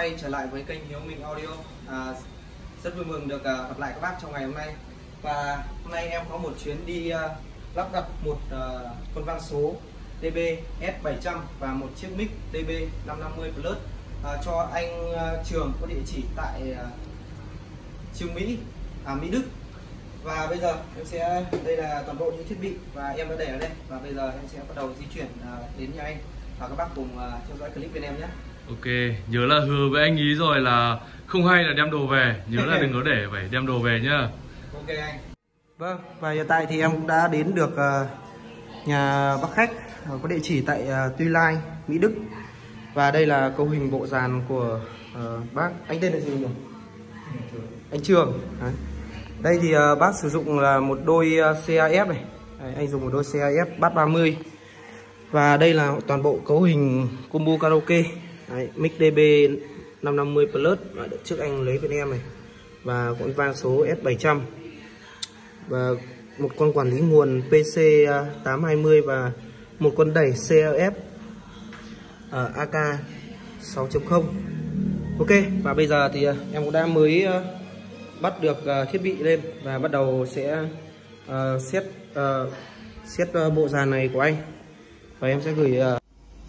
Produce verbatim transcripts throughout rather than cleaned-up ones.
quay trở lại với kênh Hiếu Mình Audio. à, Rất vui mừng được uh, gặp lại các bác trong ngày hôm nay. Và hôm nay em có một chuyến đi uh, lắp đặt một uh, con vang số D B S bảy trăm và một chiếc mic D B năm năm mươi Plus uh, cho anh uh, Trường có địa chỉ tại uh, Trường Mỹ, à, Mỹ Đức. Và bây giờ em sẽ, đây là toàn bộ những thiết bị và em đã để ở đây, và bây giờ em sẽ bắt đầu di chuyển uh, đến nhà anh và các bác cùng uh, theo dõi clip bên em nhé. Ok, nhớ là hứa với anh ý rồi là không hay là đem đồ về, nhớ là đừng có để phải đem đồ về nhá. Ok anh. Vâng, và hiện tại thì em cũng đã đến được uh, nhà bác khách uh, có địa chỉ tại uh, Tuy Lai, Mỹ Đức. Và đây là cấu hình bộ dàn của uh, bác. Anh tên là gì nhỉ? Anh Trường. Đấy. Đây thì uh, bác sử dụng là một đôi uh, C A F này. Đấy, anh dùng một đôi C A F Bass ba mươi. Và đây là toàn bộ cấu hình combo karaoke. Đấy, mic D B năm năm mươi Plus và đợt trước anh lấy bên em này, và con vang số S bảy trăm, và một con quản lý nguồn P C tám hai mươi và một con đẩy C L F ở A K sáu chấm không. Ok, và bây giờ thì em cũng đã mới uh, bắt được uh, thiết bị lên và bắt đầu sẽ uh, set uh, set uh, bộ dàn này của anh, và em sẽ gửi uh,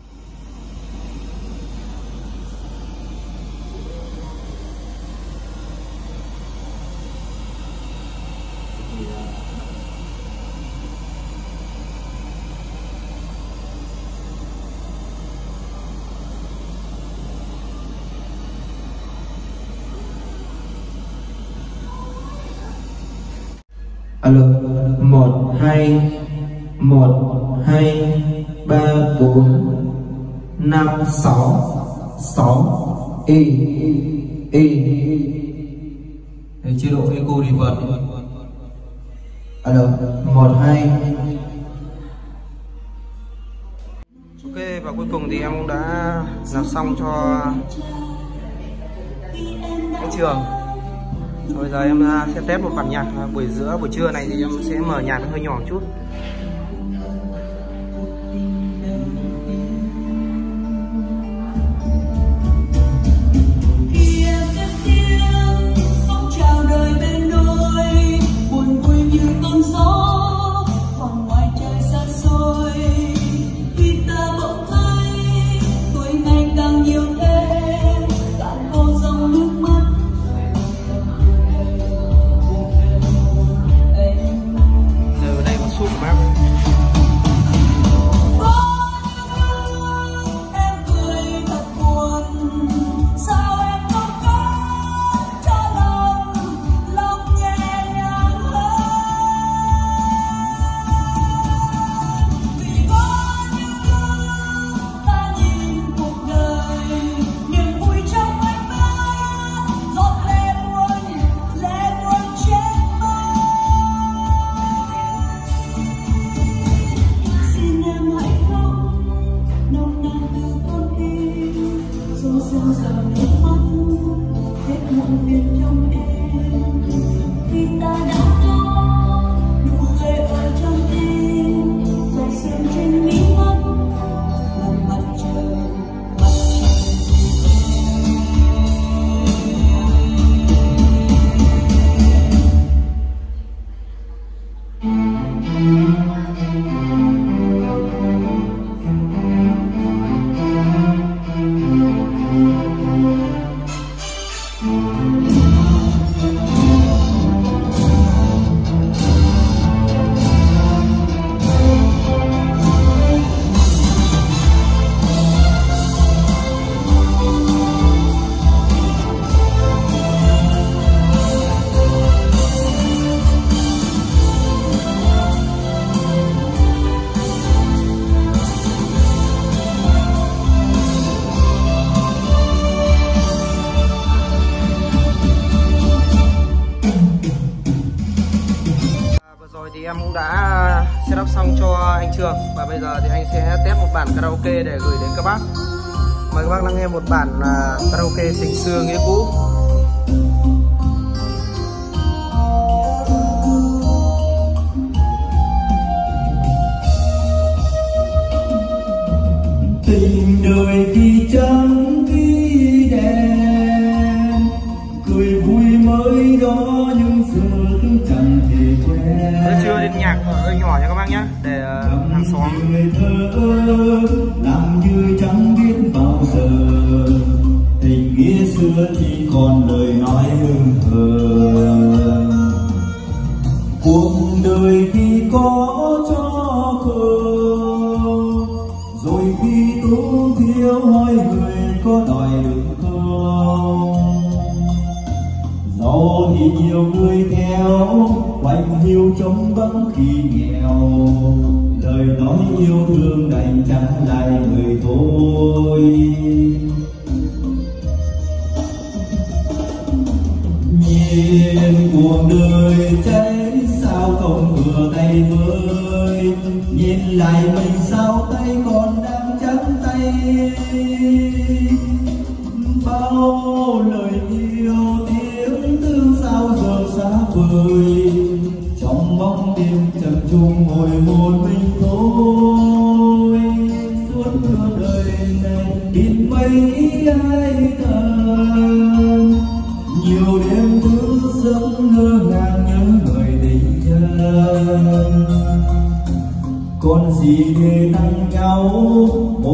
alo, một hai một hai ba bốn năm sáu sáu y y. Đây, chế độ eco reverb. Alo, một hai. Ok, và cuối cùng thì em cũng đã làm xong cho anh Trường. Bây giờ em sẽ test một bản nhạc buổi giữa buổi trưa này, thì em sẽ mở nhạc hơi nhỏ một chút. Thì em cũng đã setup xong cho anh Trường, và bây giờ thì anh sẽ test một bản karaoke để gửi đến các bác. Mời các bác lắng nghe một bản uh, karaoke tình xưa nghĩa cũ. Tình đời thì chẳng ghi đẹp còn lời nói hững hờ. Cuộc đời khi có cho không, rồi khi tú thiếu hỏi người có đòi được không. Giàu thì nhiều người theo, quanh hiu trống vắng khi nghèo. Lời nói yêu thương đành trả lại người thôi. Nhìn cuộc đời cháy sao không vừa tay với, nhìn lại mình sao tay còn đang trắng tay. Bao lời yêu tiếng thương sao giờ xa vời, trong bóng đêm chập chung ngồi một mình thôi. Suốt nửa đời này biết mấy ai thân, nhiều đêm thức giấc ngơ ngàng nhớ người tình nhân. Còn gì để tăng nhau